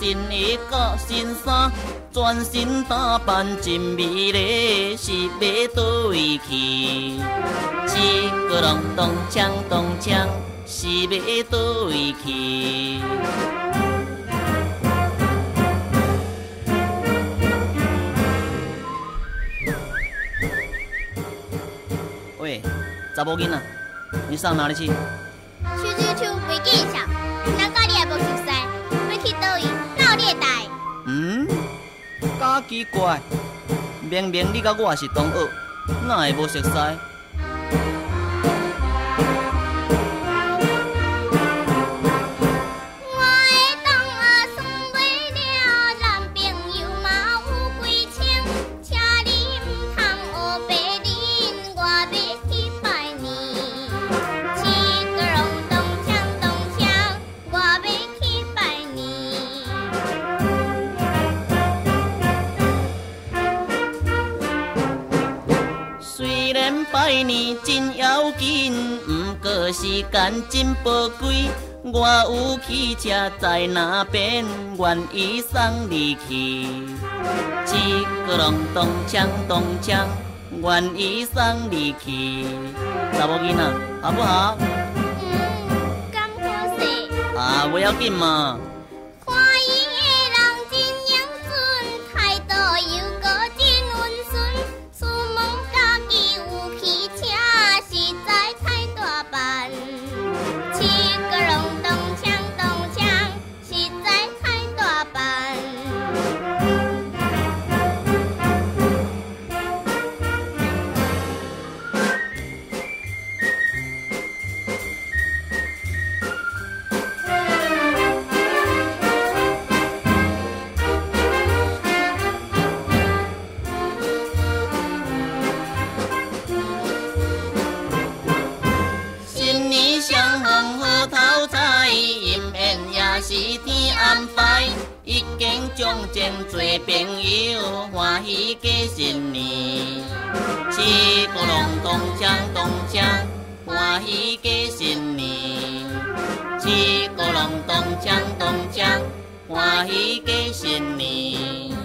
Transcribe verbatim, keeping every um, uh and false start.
新衣甲新衫，全身打扮真美丽，是要倒位去？一个隆咚锵咚锵，是要倒位去？喂，查某囡仔，你上哪里去？ 去去去，袂见笑，难怪你也无熟悉，要去倒位闹你的代。 嗯，假奇怪，明明你甲我是同学，哪会无熟悉？拜年真要紧，不过时间真宝贵。我有汽车在那边，愿意送你去。一个隆咚锵咚锵，愿意送你去。查某囡仔，好不好？ 嗯，敢好势。 啊，不要紧嘛。 看伊的人真英俊，态度又搁真温顺，出门家己有汽车，实在太大班。七个隆咚锵咚锵，实在太大班。是天安排，已经将前做朋友，欢喜过新年。七个隆咚锵咚锵，欢喜过新年。七个隆咚锵咚锵，欢喜过新年。